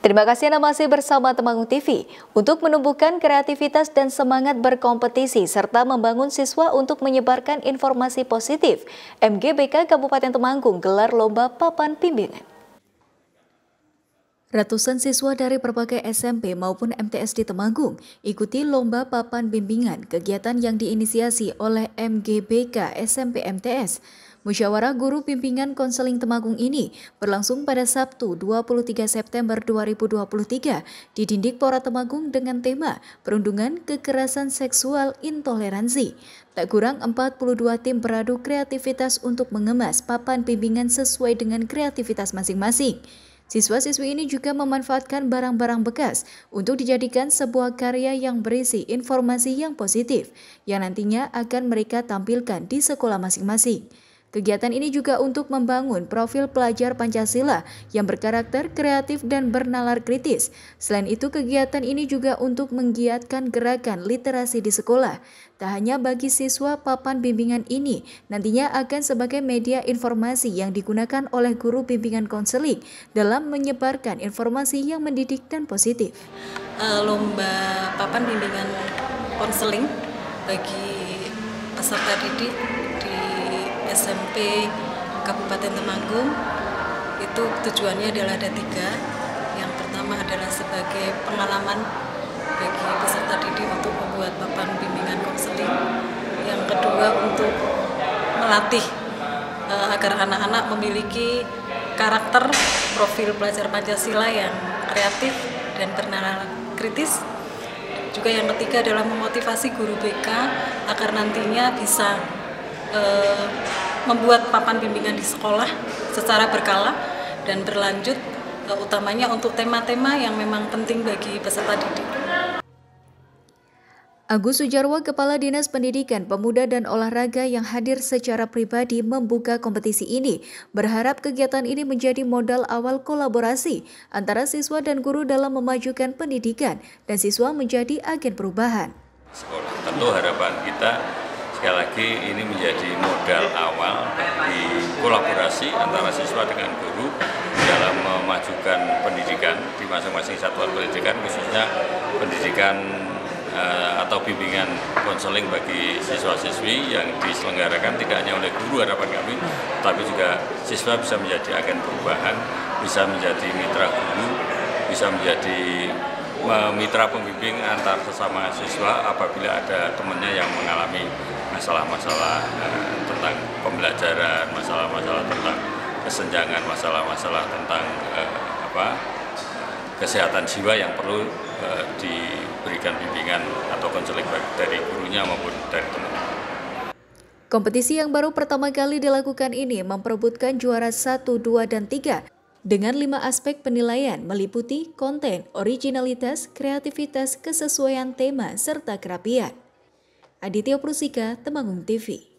Terima kasih Anda masih bersama Temanggung TV. Untuk menumbuhkan kreativitas dan semangat berkompetisi serta membangun siswa untuk menyebarkan informasi positif, MGBK Kabupaten Temanggung gelar lomba papan bimbingan. Ratusan siswa dari berbagai SMP maupun MTS di Temanggung ikuti lomba papan bimbingan, kegiatan yang diinisiasi oleh MGBK SMP MTS. Musyawarah Guru Bimbingan Konseling Temanggung ini berlangsung pada Sabtu 23 September 2023 di Dindikpora Temanggung dengan tema Perundungan Kekerasan Seksual Intoleransi. Tak kurang 42 tim beradu kreativitas untuk mengemas papan bimbingan sesuai dengan kreativitas masing-masing. Siswa-siswi ini juga memanfaatkan barang-barang bekas untuk dijadikan sebuah karya yang berisi informasi yang positif yang nantinya akan mereka tampilkan di sekolah masing-masing. Kegiatan ini juga untuk membangun profil pelajar Pancasila yang berkarakter kreatif dan bernalar kritis. Selain itu, kegiatan ini juga untuk menggiatkan gerakan literasi di sekolah. Tak hanya bagi siswa, papan bimbingan ini nantinya akan sebagai media informasi yang digunakan oleh guru bimbingan konseling dalam menyebarkan informasi yang mendidik dan positif. Lomba papan bimbingan konseling bagi peserta didik di SMP Kabupaten Temanggung itu tujuannya adalah ada 3. Yang pertama adalah sebagai pengalaman bagi peserta didik untuk membuat papan bimbingan konseling. Yang kedua untuk melatih agar anak-anak memiliki karakter profil pelajar Pancasila yang kreatif dan bernalar kritis. Juga yang ketiga adalah memotivasi guru BK agar nantinya bisa membuat papan bimbingan di sekolah secara berkala dan berlanjut, utamanya untuk tema-tema yang memang penting bagi peserta didik. Agus Sujarwo, Kepala Dinas Pendidikan, Pemuda dan Olahraga yang hadir secara pribadi membuka kompetisi ini, berharap kegiatan ini menjadi modal awal kolaborasi antara siswa dan guru dalam memajukan pendidikan dan siswa menjadi agen perubahan. Sekolah. Tentu harapan kita sekali lagi ini menjadi modal awal bagi kolaborasi antara siswa dengan guru dalam memajukan pendidikan di masing-masing satuan pendidikan, khususnya pendidikan atau bimbingan konseling bagi siswa-siswi yang diselenggarakan tidak hanya oleh guru, harapan kami, tapi juga siswa bisa menjadi agen perubahan, bisa menjadi mitra guru, bisa menjadi mitra pembimbing antar sesama siswa apabila ada temannya yang mengalami masalah-masalah tentang pembelajaran, masalah-masalah tentang kesenjangan, masalah-masalah tentang kesehatan jiwa yang perlu diberikan bimbingan atau konseling baik dari gurunya maupun dari teman. Kompetisi yang baru pertama kali dilakukan ini memperebutkan juara 1, 2, dan 3 dengan 5 aspek penilaian meliputi konten, originalitas, kreativitas, kesesuaian tema, serta kerapian. Aditya Prusika, Temanggung TV.